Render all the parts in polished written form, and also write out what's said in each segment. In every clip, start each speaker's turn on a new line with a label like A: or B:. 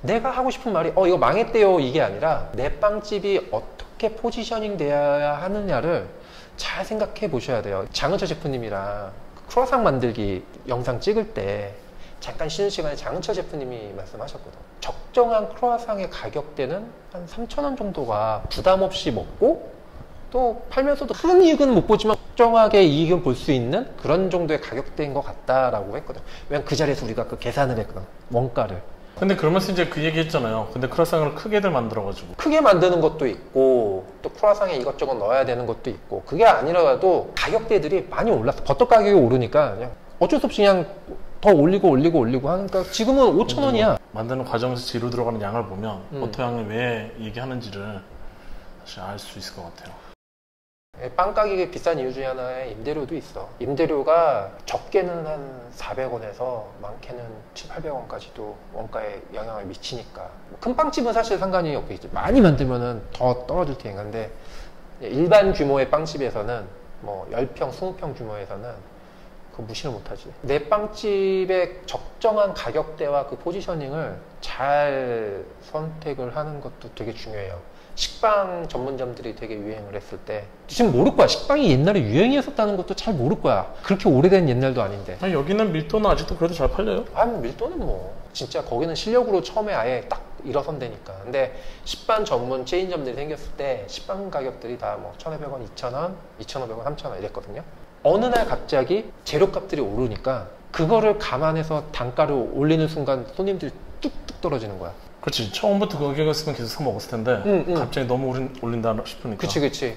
A: 내가 하고 싶은 말이 이거 망했대요 이게 아니라 내 빵집이 어떻게 포지셔닝 돼야 하느냐를 잘 생각해 보셔야 돼요. 장은철 셰프님이랑 크루아상 만들기 영상 찍을 때 잠깐 쉬는 시간에 장은철 셰프님이 말씀하셨거든. 적정한 크루아상의 가격대는 한 3,000원 정도가 부담 없이 먹고 또 팔면서도 큰 이익은 못 보지만 적정하게 이익은 볼 수 있는 그런 정도의 가격대인 것 같다라고 했거든. 왜냐면 그 자리에서 우리가 그 계산을 했거든, 원가를.
B: 근데 그러면서 이제 그 얘기 했잖아요. 근데 크루아상을 크게들 만들어가지고
A: 크게 만드는 것도 있고 또 크루아상에 이것저것 넣어야 되는 것도 있고 그게 아니라도 가격대들이 많이 올랐어. 버터 가격이 오르니까 그냥 어쩔 수 없이 그냥 더 올리고 하니까 지금은 5,000원이야.
B: 만드는 과정에서 재료 들어가는 양을 보면 버터 양을 왜 얘기하는지를 사실 알 수 있을 것 같아요.
A: 빵 가격이 비싼 이유 중에 하나에 임대료도 있어. 임대료가 적게는 한 400원에서 많게는 700~800원까지도 원가에 영향을 미치니까. 큰 빵집은 사실 상관이 없겠지. 많이 만들면은 더 떨어질 테니까. 근데 일반 규모의 빵집에서는 뭐 10평, 20평 규모에서는 그거 무시를 못하지. 내 빵집의 적정한 가격대와 그 포지셔닝을 잘 선택을 하는 것도 되게 중요해요. 식빵 전문점들이 되게 유행을 했을 때 지금 모를 거야. 식빵이 옛날에 유행이었었다는 것도 잘 모를 거야. 그렇게 오래된 옛날도 아닌데.
B: 아니, 여기는 밀도는 아직도 그래도 잘 팔려요?
A: 아니, 밀도는 뭐 진짜 거기는 실력으로 처음에 아예 딱 일어선다니까. 근데 식빵 전문 체인점들이 생겼을 때 식빵 가격들이 다 뭐 1,500원, 2,000원, 2,500원, 3,000원 이랬거든요. 어느 날 갑자기 재료값들이 오르니까 그거를 감안해서 단가를 올리는 순간 손님들이 뚝뚝 떨어지는 거야.
B: 그렇지. 처음부터 그 가격이었으면 계속 사 먹었을 텐데 갑자기 너무 올린다 싶으니까.
A: 그치.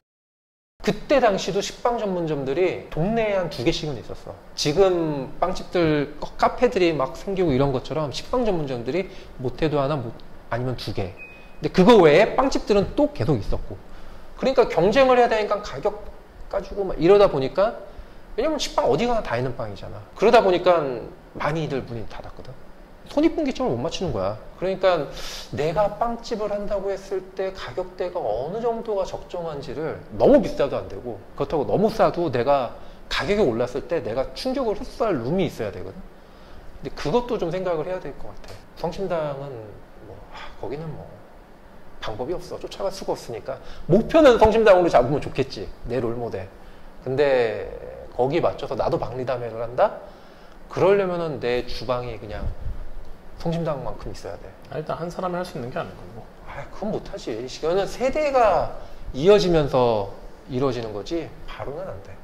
A: 그때 당시도 식빵 전문점들이 동네에 한 2개씩은 있었어. 지금 빵집들, 카페들이 막 생기고 이런 것처럼 식빵 전문점들이 못해도 하나, 아니면 2개. 근데 그거 외에 빵집들은 또 계속 있었고. 그러니까 경쟁을 해야 되니까 가격 가지고 막 이러다 보니까, 왜냐면 식빵 어디 가나 다 있는 빵이잖아. 그러다 보니까 많이들 문이 닫았거든. 손익분기점을 못 맞추는 거야. 그러니까 내가 빵집을 한다고 했을 때 가격대가 어느 정도가 적정한지를, 너무 비싸도 안 되고 그렇다고 너무 싸도 내가 가격이 올랐을 때 내가 충격을 흡수할 룸이 있어야 되거든. 근데 그것도 좀 생각을 해야 될 것 같아. 성심당은 뭐 거기는 뭐 방법이 없어. 쫓아갈 수가 없으니까. 목표는 성심당으로 잡으면 좋겠지, 내 롤모델. 근데 거기 맞춰서 나도 박리담회를 한다? 그러려면은 내 주방이 그냥 성심당만큼 있어야 돼.
B: 일단 한 사람이 할 수 있는 게 아니고.
A: 그건 못하지. 이거는 세대가 이어지면서 이루어지는 거지 바로는 안 돼.